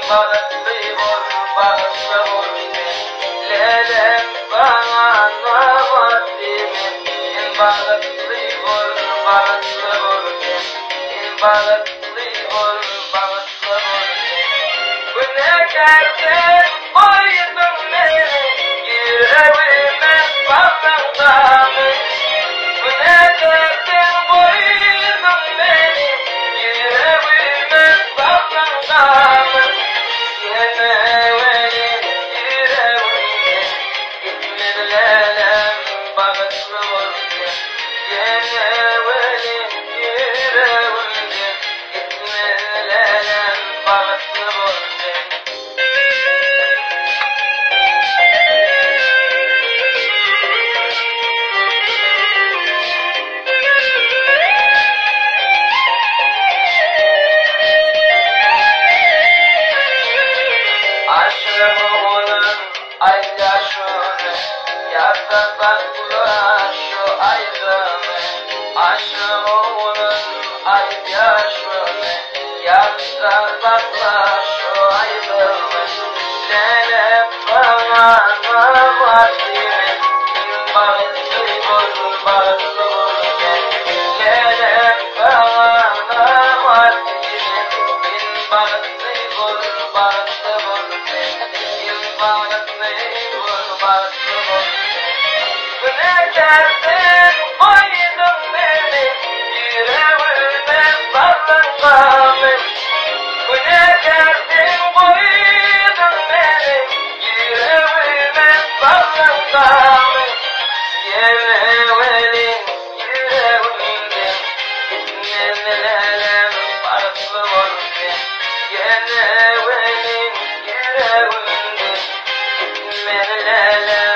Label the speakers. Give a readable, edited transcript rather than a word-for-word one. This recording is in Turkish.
Speaker 1: bağışlı ol, bağışlı ol lelem bana nabatimin bağışlı ol, bağışlı ol bağışlı ol, bağışlı ol Günahkardan koydun beni yüreğime bağlandım Günahkardan koydun beni yüreğime bağlandım Yine benim yüreğimde gitmediler bağışlı ol Yine benim yüreğimde gitmediler bağışlı ol Aşığımın ay yaşını Yardan şu aydını Aşığımın ay yaşını Yardan şu aydını Lelem bana nabatimin bağışlı ol, bağışlı ol Lelem bana nabatimin bağışlı ol, bağışlı ol Günahkardan koydun beni yüreğime bağlandım Günahkardan koydun beni yüreğime bağlandım Yine benim yüreğimde gitmediler bağışlı ol Yine benim yüreğimde gitmediler